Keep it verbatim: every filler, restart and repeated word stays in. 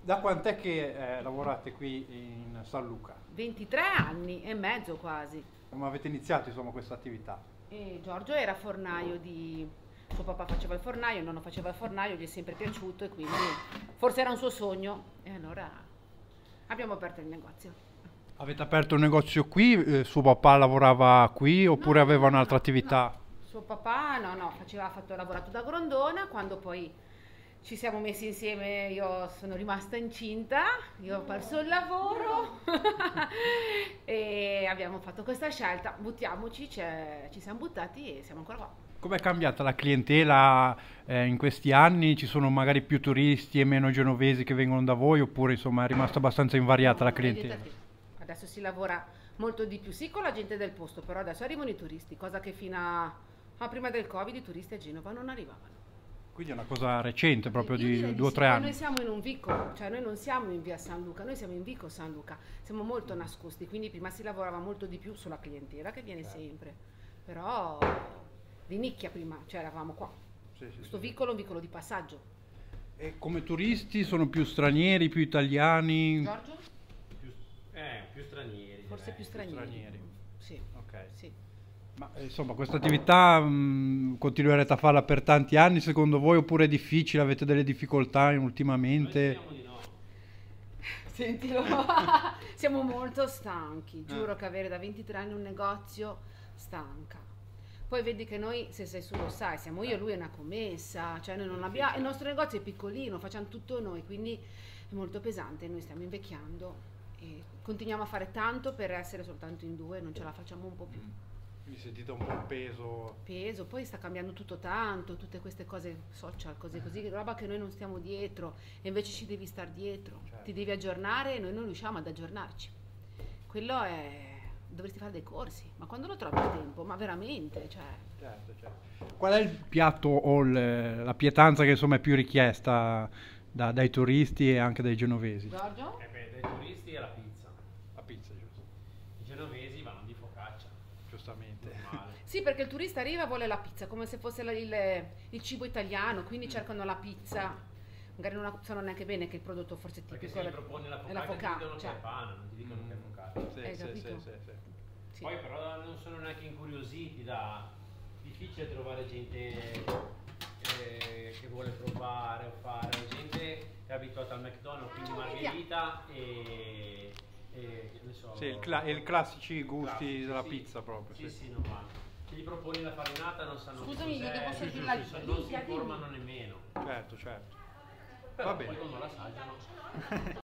Da quant'è che eh, lavorate qui in San Luca? ventitré anni e mezzo quasi. Come avete iniziato insomma questa attività? E Giorgio era fornaio di... Suo papà faceva il fornaio, il nonno faceva il fornaio, gli è sempre piaciuto e quindi forse era un suo sogno e allora abbiamo aperto il negozio. Avete aperto un negozio qui? Eh, suo papà lavorava qui No, oppure no, aveva no, no, un'altra no. attività? Suo papà no, no, faceva, ha fatto, ha lavorato da Grondona, quando poi ci siamo messi insieme, io sono rimasta incinta, io ho perso il lavoro e abbiamo fatto questa scelta, buttiamoci, c'è- ci siamo buttati e siamo ancora qua. Com'è cambiata la clientela eh, in questi anni? Ci sono magari più turisti e meno genovesi che vengono da voi oppure insomma è rimasta abbastanza invariata la No, vedi clientela? te. Adesso si lavora molto di più, sì, con la gente del posto, però adesso arrivano i turisti, cosa che fino a, a prima del Covid i turisti a Genova non arrivavano. Quindi è una cosa recente, proprio Io direi di di due o sì, tre poi anni. noi siamo in un vicolo, cioè noi non siamo in via San Luca, noi siamo in vico San Luca, siamo molto nascosti, quindi prima si lavorava molto di più sulla clientela che viene sempre, però di nicchia prima, cioè eravamo qua. Sì, sì, Questo sì, sì. vicolo è un vicolo di passaggio. E come turisti sono più stranieri, più italiani? Giorgio? Più, eh, più stranieri, Forse direi. più stranieri. stranieri. Sì, Ok. sì. Ma eh, insomma, questa attività mh, continuerete a farla per tanti anni secondo voi oppure è difficile? Avete delle difficoltà Noi ultimamente? speriamo di no. Sentilo, siamo molto stanchi, Eh. giuro che avere da ventitré anni un negozio stanca. Poi vedi che noi, se sei su lo sai, siamo io e lui è una commessa, cioè noi non abbiamo, il nostro negozio è piccolino, facciamo tutto noi, quindi è molto pesante, noi stiamo invecchiando e continuiamo a fare tanto per essere soltanto in due, non ce la facciamo un po' più. Mi sentite un po' un peso? Peso, poi sta cambiando tutto tanto, tutte queste cose social, cose così, roba che noi non stiamo dietro e invece ci devi star dietro, Certo. ti devi aggiornare e noi non riusciamo ad aggiornarci. Quello è... dovresti fare dei corsi, ma quando lo trovi il tempo? Ma veramente, cioè... Certo, certo. Qual è il piatto o il- la pietanza che insomma è più richiesta da- dai turisti e anche dai genovesi? Giorgio? Eh beh, dai turisti è la pizza. La pizza, giusto? I genovesi vanno di focaccia, Giustamente. normale. Sì, perché il turista arriva e vuole la pizza, come se fosse la- il, il cibo italiano, quindi cercano la pizza. Magari non sanno neanche bene che il prodotto forse Perché tipico se è gli proponi la è la focaccia ti dicono che focaccia. è pana, non ti dicono che è focaccia. Sì, Hai sì, capito? sì, sì, sì. Sì. Poi però non sono neanche incuriositi da... difficile trovare gente eh, che vuole provare o fare. La gente è abituata al McDonald's, quindi Ah, margherita e... e che ne so... Sì, il cla- i classici gusti classici, della sì. pizza proprio. Sì, Sì. sì, non vanno. Se gli proponi la farinata non sanno Scusami, che gli devo cos'è, servire la- non si- la non si minchia, dimmi. informano nemmeno. Certo, certo. Però Va poi bene. quando l'assaggiano...